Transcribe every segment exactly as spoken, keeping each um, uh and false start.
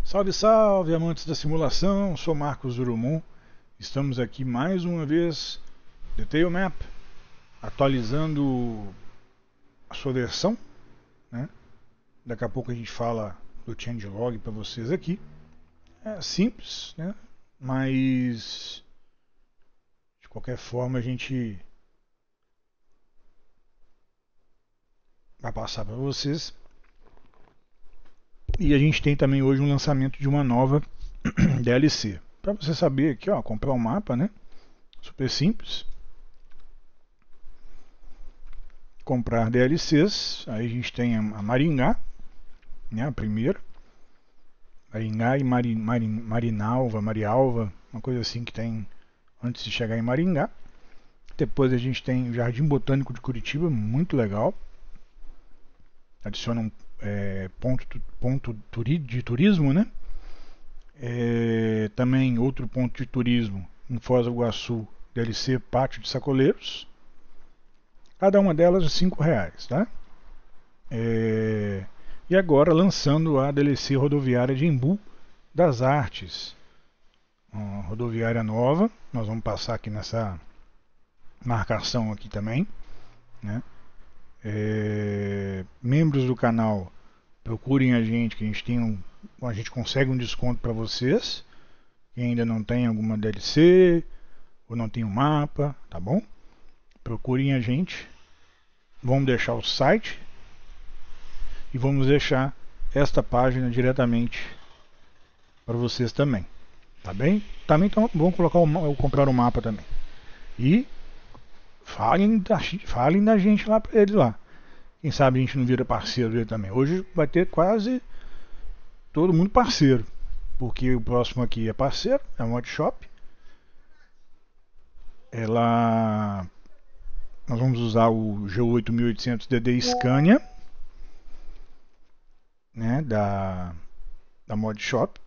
Salve, salve, amantes da simulação, sou Marcos Drummond. Estamos aqui mais uma vez, Detail Map, atualizando a sua versão, né? Daqui a pouco a gente fala do changelog para vocês aqui. É simples, né? Mas de qualquer forma a gente vai passar para vocês. E a gente tem também hoje um lançamento de uma nova D L C. Para você saber aqui, ó, comprar um mapa, né? Super simples. Comprar D L Cs. Aí a gente tem a Maringá, né? A primeira. Maringá e Mari, Mari, Marinalva, Marialva, uma coisa assim que tem antes de chegar em Maringá. Depois a gente tem o Jardim Botânico de Curitiba, muito legal. Adiciona um é, ponto, ponto turi, de turismo, né? É, também outro ponto de turismo em Foz do Iguaçu, D L C Pátio de Sacoleiros. Cada uma delas de cinco reais, tá? É, e agora lançando a D L C rodoviária de Embu das Artes. Uma rodoviária nova. Nós vamos passar aqui nessa marcação aqui também, né? É, membros do canal, procurem a gente, que a gente tem um, a gente consegue um desconto para vocês. Quem ainda não tem alguma D L C ou não tem um mapa, tá bom? Procurem a gente. Vamos deixar o site e vamos deixar esta página diretamente para vocês também, tá bem? Também então, vamos colocar o, comprar o mapa também. E falem da, falem da gente lá para eles lá. Quem sabe a gente não vira parceiro dele também. Hoje vai ter quase todo mundo parceiro, porque o próximo aqui é parceiro, é a Mod Shop. Ela, nós vamos usar o G oito mil e oitocentos D D Scania, né, da da Mod Shop.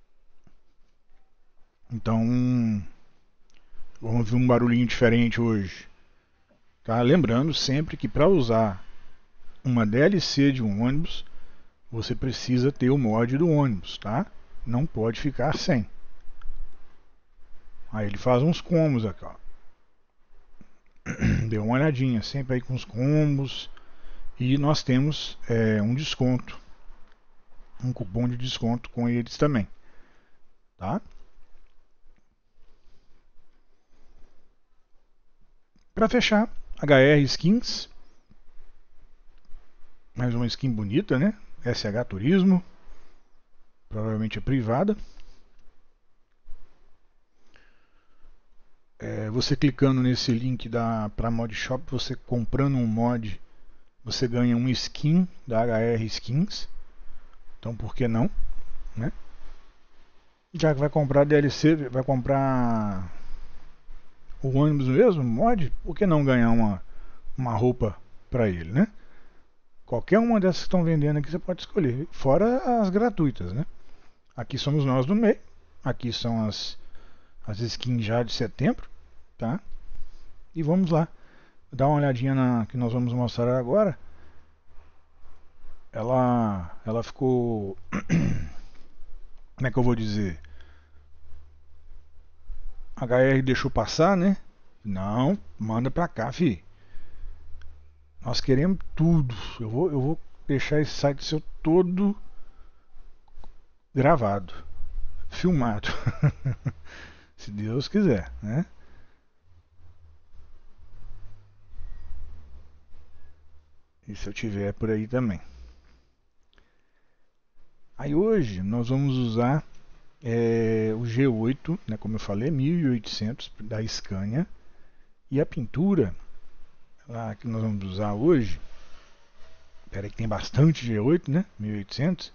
Então vamos ver um barulhinho diferente hoje, tá? Lembrando sempre que para usar uma D L C de um ônibus você precisa ter o mod do ônibus, tá? Não pode ficar sem. Aí ele faz uns combos aqui, ó. Dê uma olhadinha sempre aí com os combos. E nós temos é, um desconto, um cupom de desconto com eles também, tá? Para fechar, H R Skins, mais uma skin bonita, né? S H Turismo, provavelmente é privada. É, você clicando nesse link da para Mod Shop, você comprando um mod, você ganha um skin da H R Skins. Então por que não, né? Já que vai comprar D L C, vai comprar o ônibus mesmo, mod, por que não ganhar uma, uma roupa para ele, né? Qualquer uma dessas que estão vendendo aqui você pode escolher, fora as gratuitas, né? Aqui somos nós do meio, aqui são as, as skins já de setembro, tá? E vamos lá, dar uma olhadinha na que nós vamos mostrar agora. Ela, ela ficou, como é que eu vou dizer? H R deixou passar, né? Não, manda pra cá, fi. Nós queremos tudo. Eu vou, eu vou deixar esse site seu todo gravado, filmado. Se Deus quiser, né? E se eu tiver por aí também. Aí hoje nós vamos usar é, o G oito, né, como eu falei, mil e oitocentos da Scania. E a pintura lá que nós vamos usar hoje, espera aí que tem bastante G oito, né? mil e oitocentos.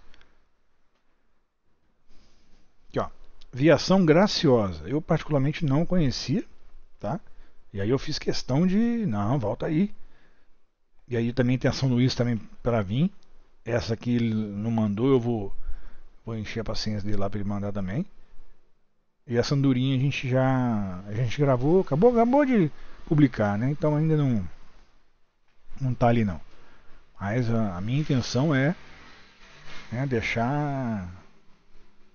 Aqui, ó. Viação Graciosa. Eu particularmente não conhecia, tá? E aí eu fiz questão de, não, volta aí. E aí também tem a São Luís também para vir. Essa aqui ele não mandou, eu vou vou encher a paciência dele lá para ele mandar também. E a Sandurinha a gente já a gente gravou, acabou, acabou de publicar, né? Então ainda não não tá ali não. Mas a, a minha intenção é, né, deixar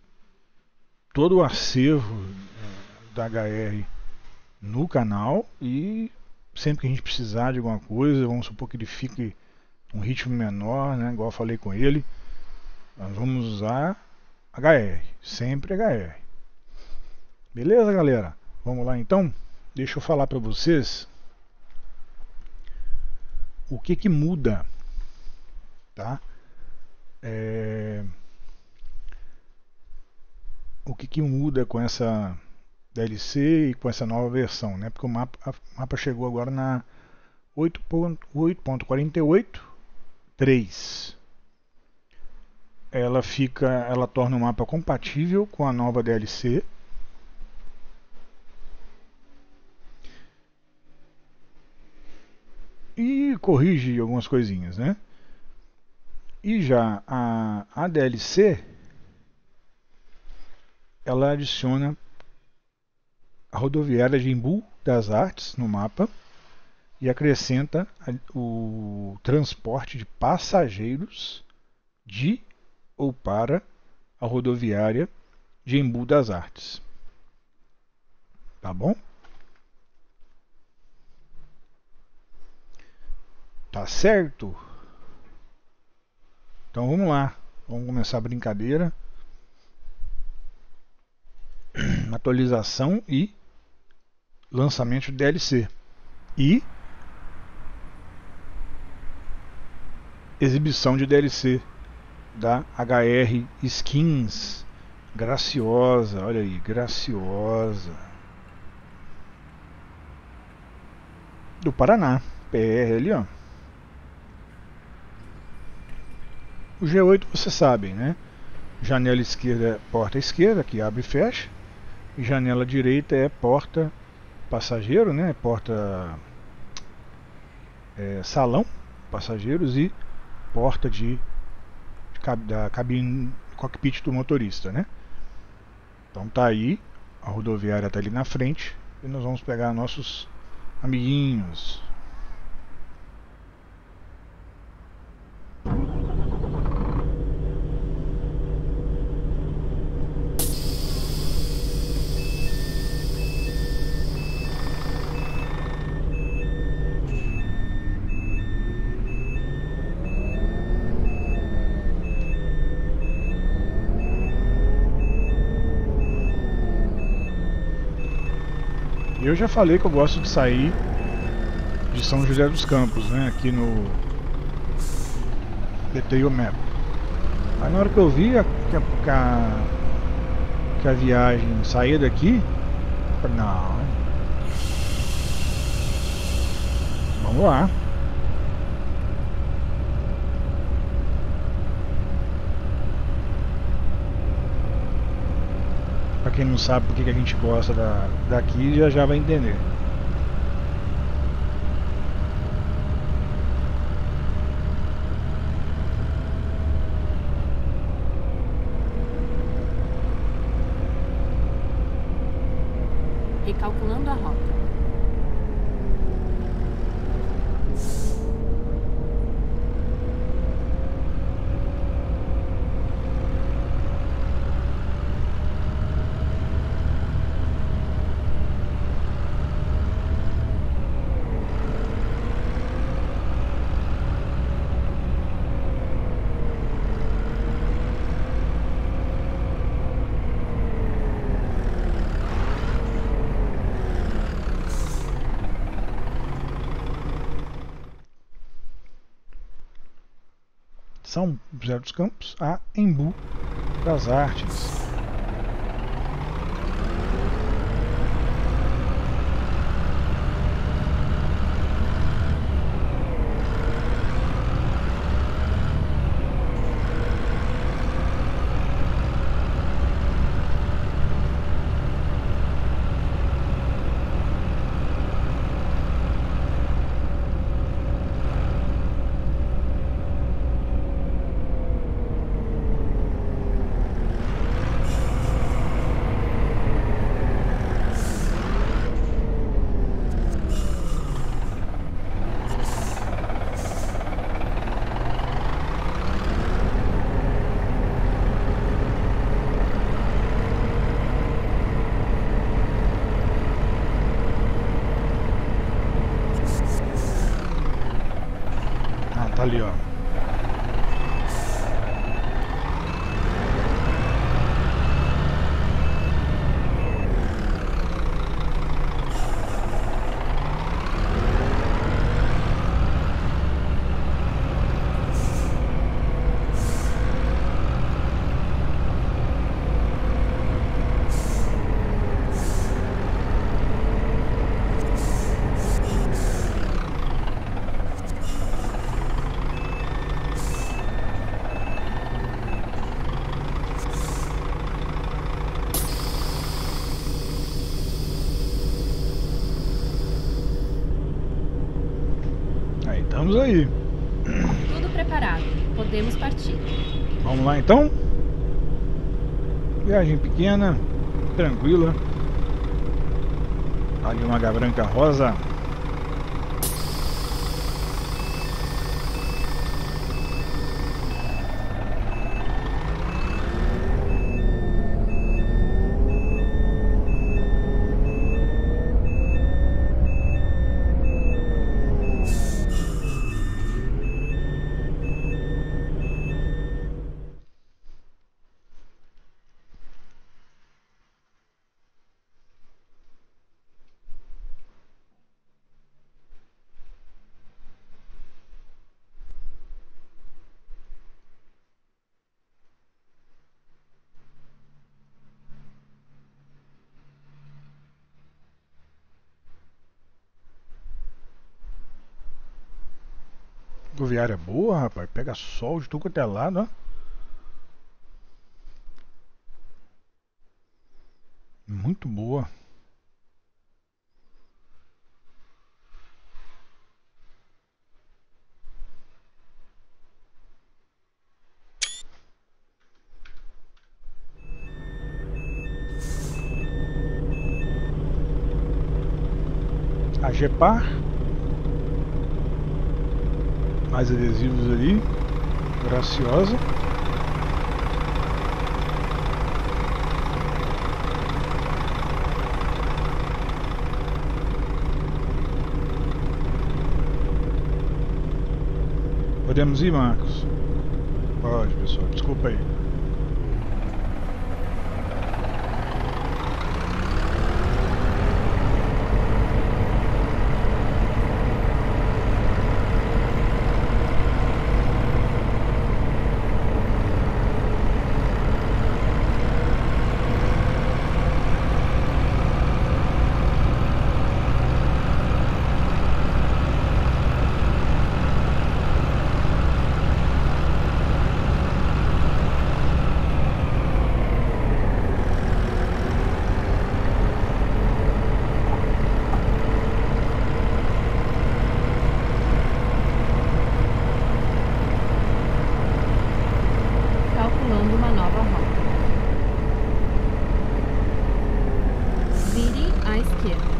todo o acervo da H R no canal, e sempre que a gente precisar de alguma coisa, vamos supor que ele fique um ritmo menor, né, igual eu falei com ele, nós vamos usar H R, sempre H R. Beleza, galera? Vamos lá então? Deixa eu falar para vocês o que que muda, tá? É... O que que muda com essa D L C e com essa nova versão, né? Porque o mapa, o mapa chegou agora na oito ponto quarenta e oito ponto três. Ela fica, ela torna o mapa compatível com a nova D L C. E corrige algumas coisinhas, né? E já a, a D L C, ela adiciona a rodoviária de Embu das Artes no mapa e acrescenta o transporte de passageiros de ou para a rodoviária de Embu das Artes. Tá bom? Tá certo? Então vamos lá, vamos começar a brincadeira. Atualização e lançamento de D L C. E exibição de D L C da H R Skins. Graciosa, olha aí, Graciosa. Do Paraná, P R ali, ó. O G oito vocês sabem, né? Janela esquerda é porta esquerda, que abre e fecha. E janela direita é porta passageiro, né? Porta é, salão, passageiros, e porta de, de da cabine, cockpit do motorista, né? Então tá aí, a rodoviária tá ali na frente e nós vamos pegar nossos amiguinhos. Eu já falei que eu gosto de sair de São José dos Campos, né, aqui no Detail Map. Aí na hora que eu vi a, que, a, que a viagem saía daqui, eu falei, não, vamos lá. Pra quem não sabe por que a gente gosta da, daqui, já já vai entender. Recalculando a rota. São José dos Campos a Embu das Artes. Ali, ó. Estamos aí. Tudo preparado. Podemos partir. Vamos lá então. Viagem pequena, tranquila. Ali uma águia branca rosa. Rodoviária boa, rapaz. Pega sol de tudo quanto é lado, ó. Muito boa. A Gepar. Mais adesivos ali. Graciosa. Podemos ir, Marcos? Pode, pessoal. Desculpa aí. Calculando uma nova rota. Vire à esquerda.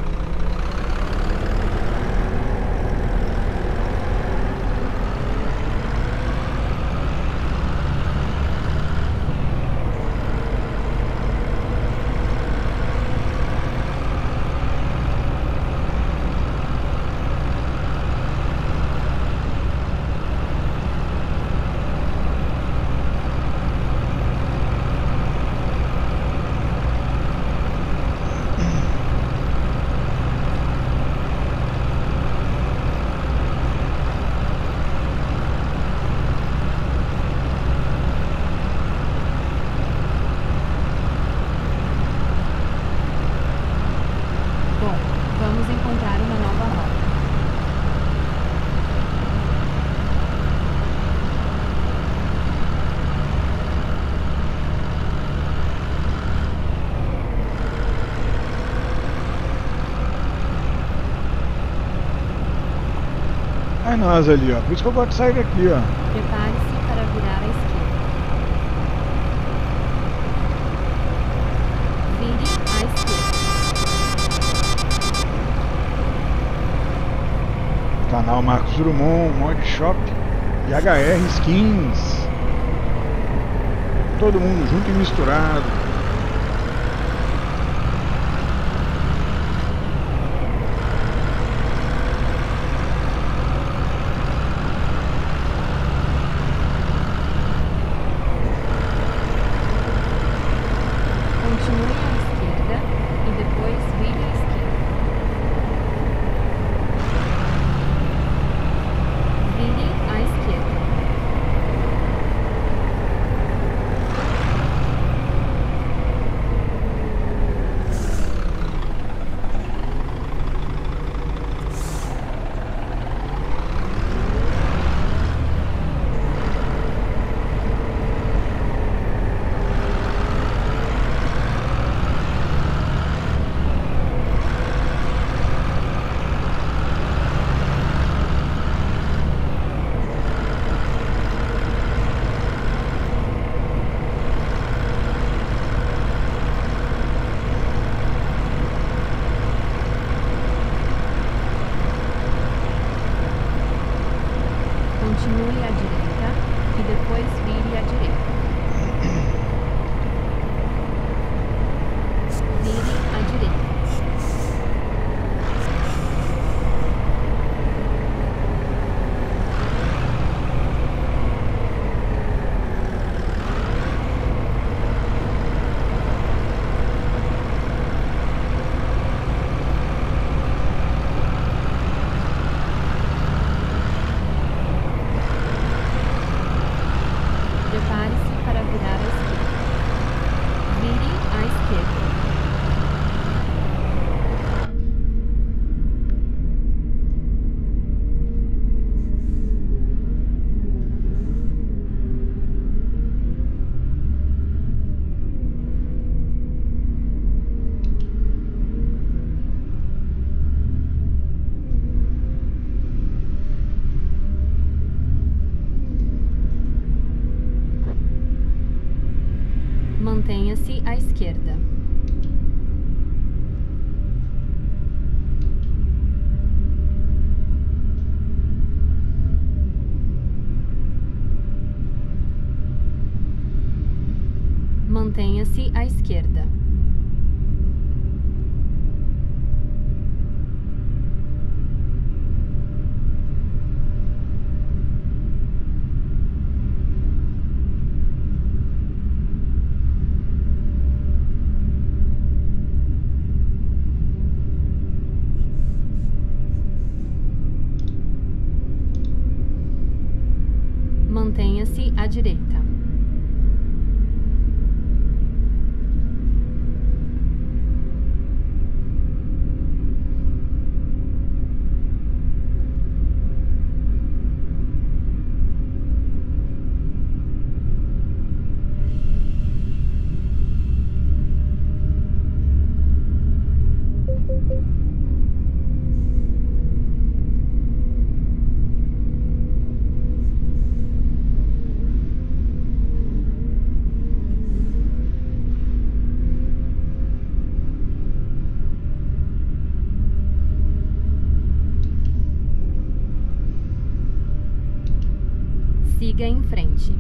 Bom, vamos encontrar uma nova rota. É nós ali, ó. Por isso que eu gosto de sair daqui, ó. Prepare-se para virar à esquerda. Vire à esquerda. Canal Marcos Drummond, Mod Shop e H R Skins. Todo mundo junto e misturado. Mantenha-se à esquerda. Mantenha-se à esquerda. Mantenha-se à direita. Siga em frente.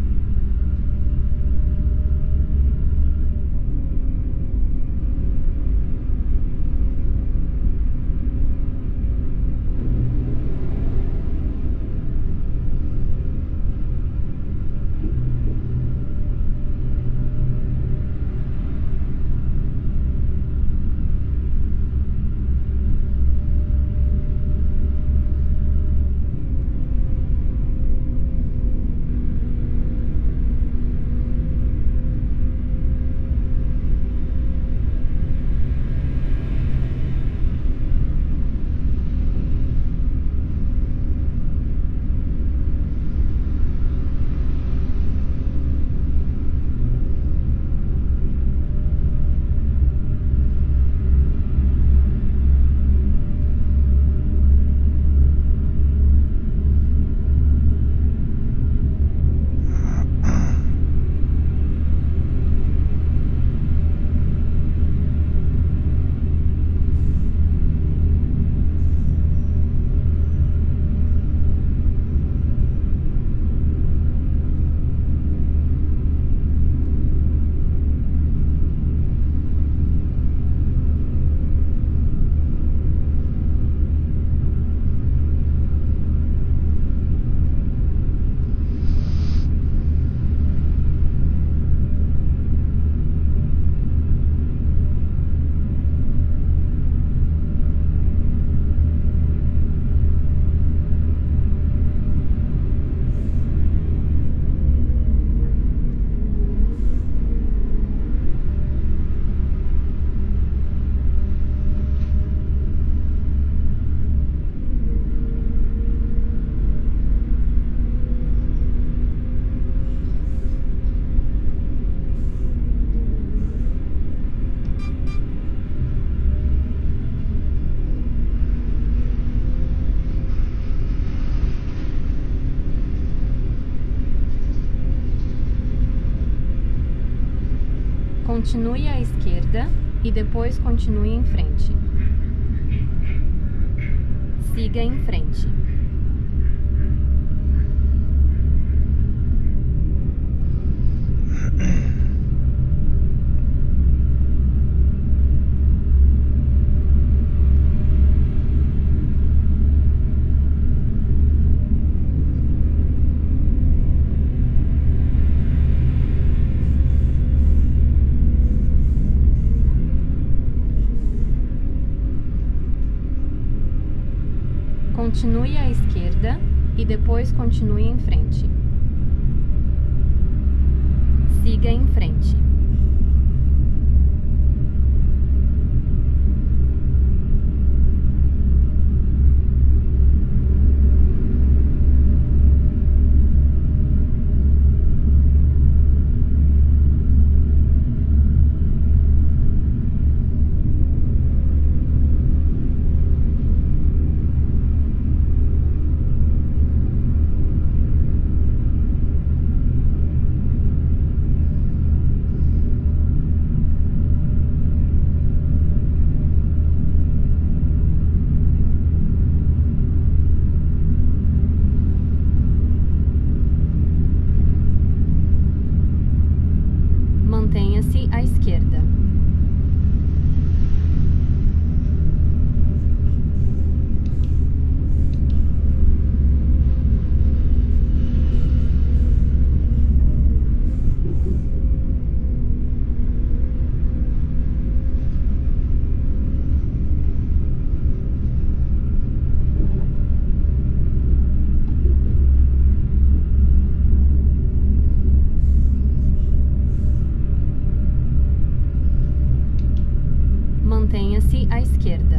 Continue à esquerda e depois continue em frente. Siga em frente. Continue à esquerda e depois continue em frente. Siga em frente. Mantenha-se à esquerda.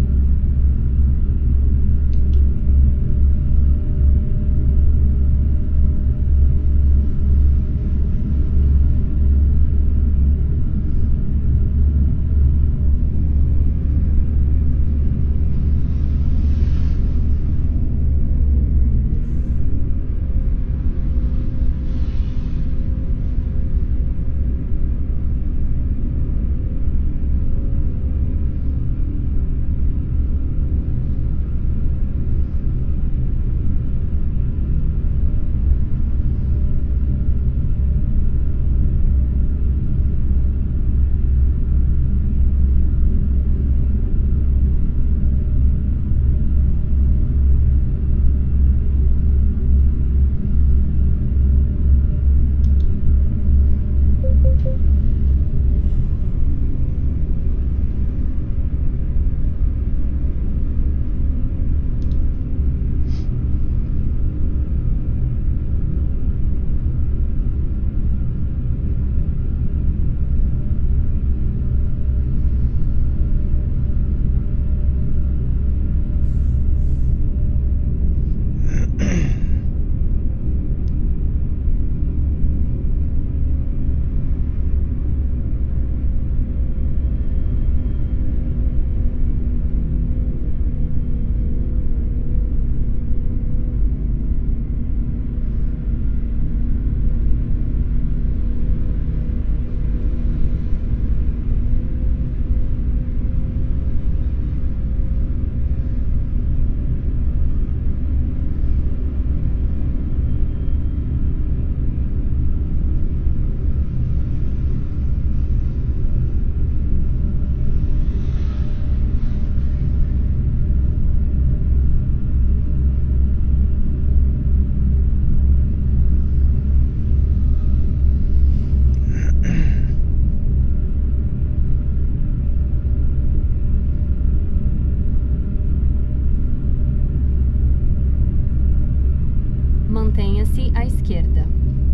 Mantenha-se à esquerda.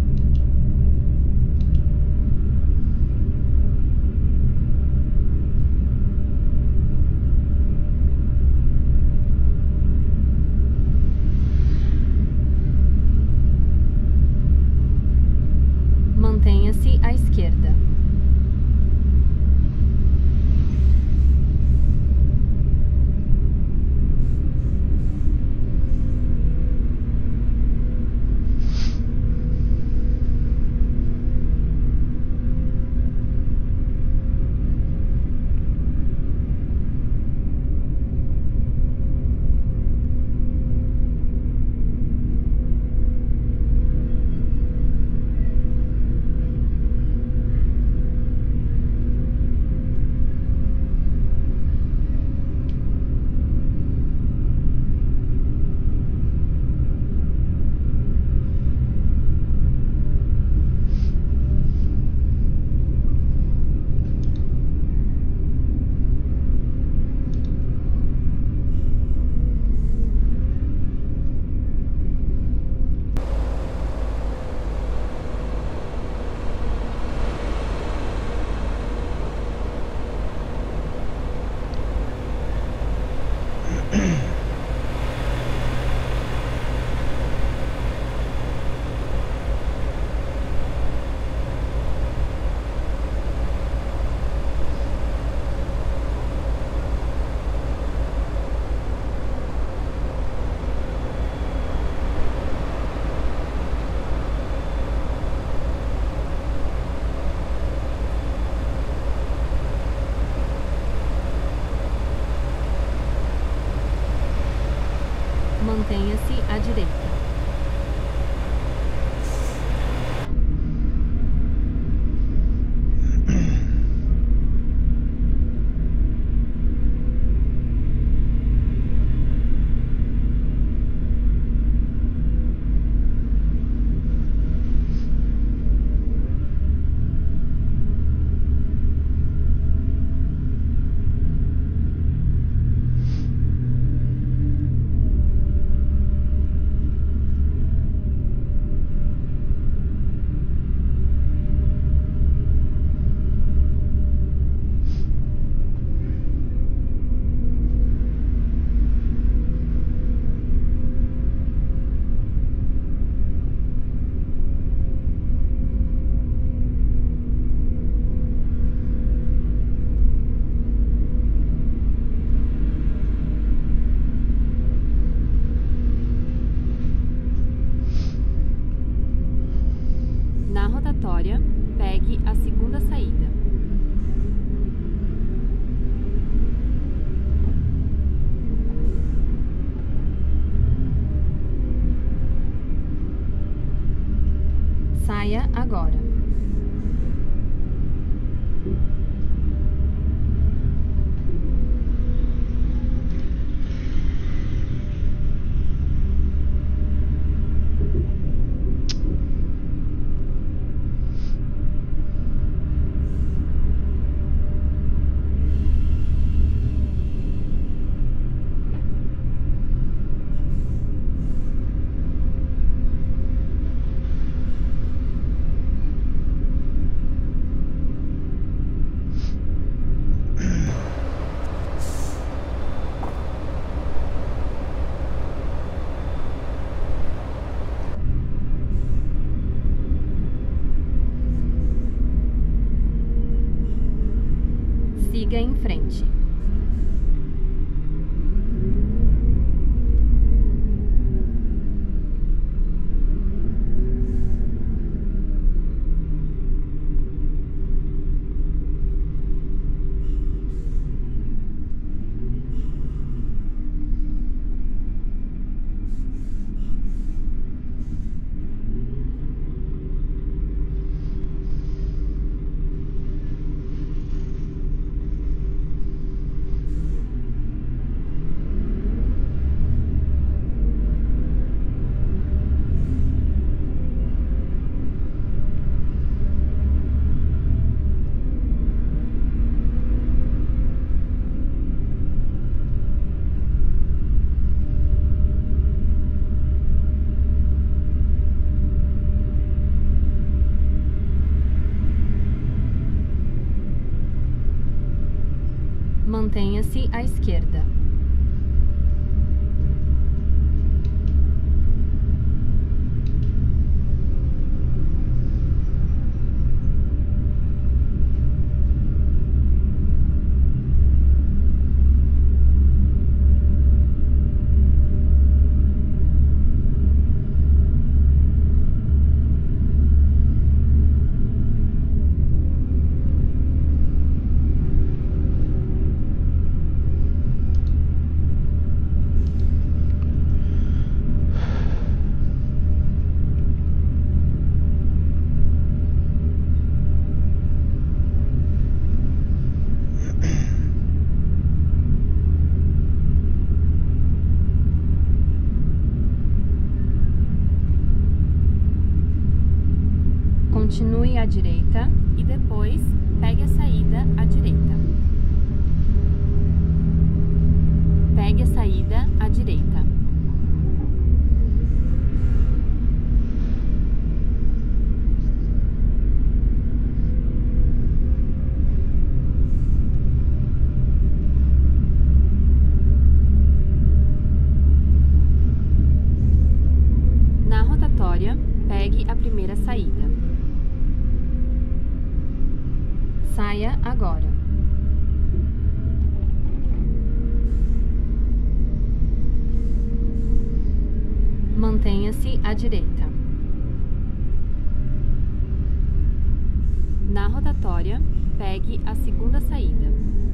Mantenha-se à esquerda. Mantenha-se à direita. agora. Siga em frente. Mantenha-se à esquerda. Continue à direita e depois pegue a saída à direita. Pegue a saída à direita. Na rotatória, pegue a primeira saída. Saia agora. Mantenha-se à direita. Na rotatória, pegue a segunda saída.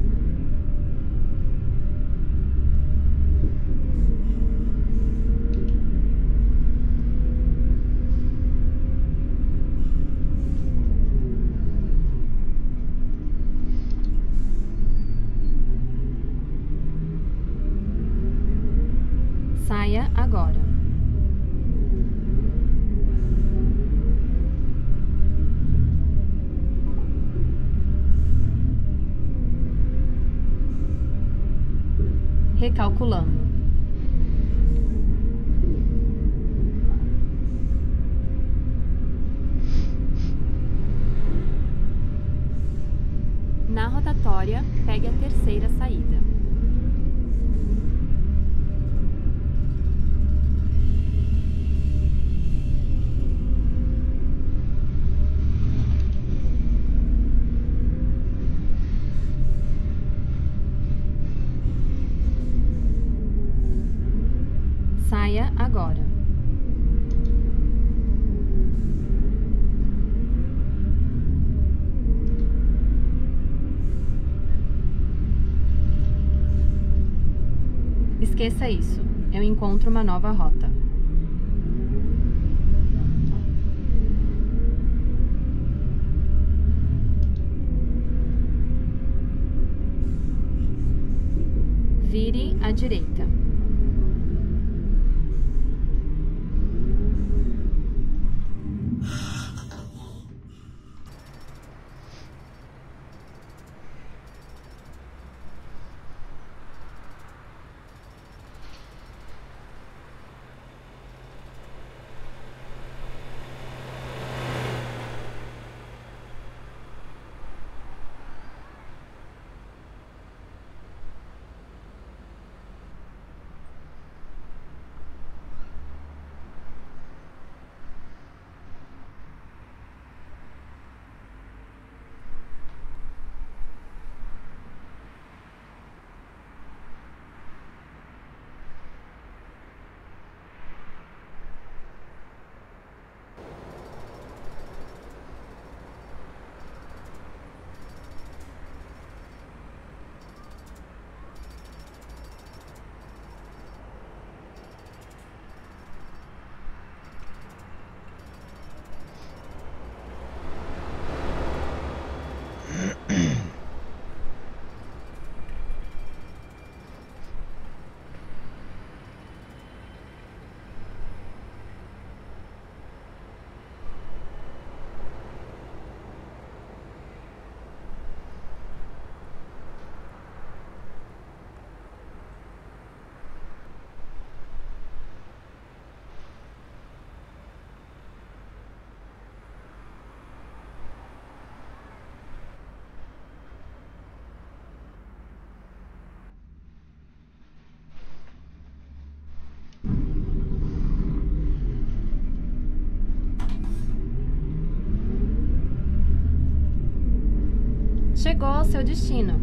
Saia agora. Recalculando. Na rotatória, pegue a terceira saída. Saia agora. Esqueça isso. Eu encontro uma nova rota. vire à direita. Chegou ao seu destino.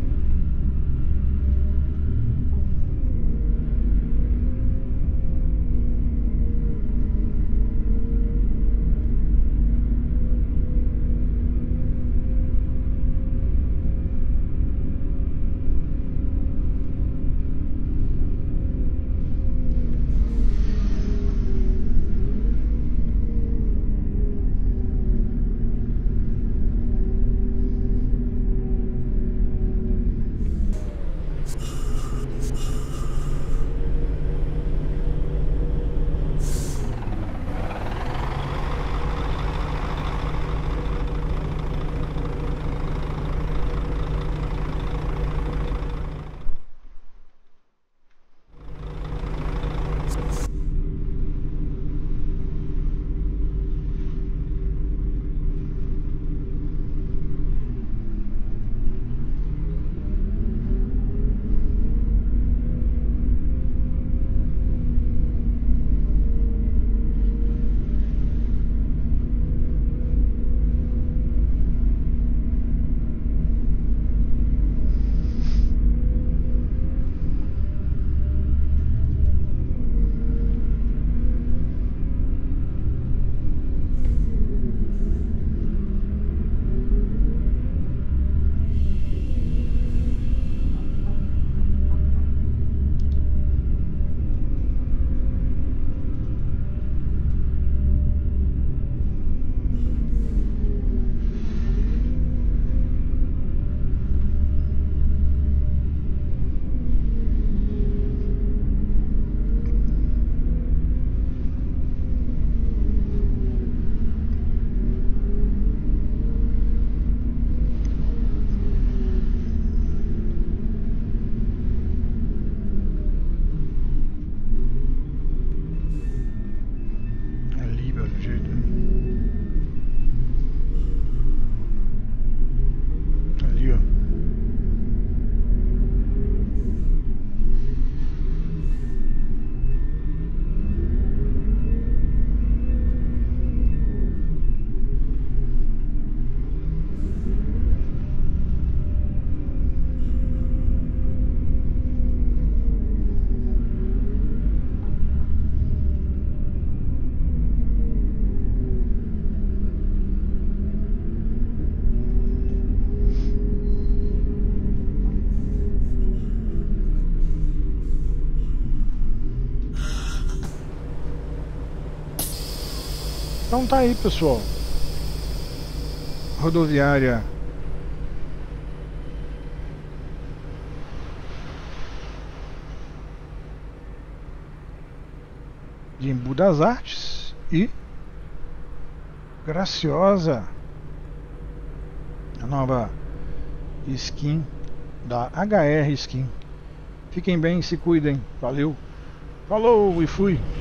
Então tá aí, pessoal. Rodoviária de Embu das Artes e Graciosa, a nova skin da H R Skin. Fiquem bem, se cuidem. Valeu, falou e fui.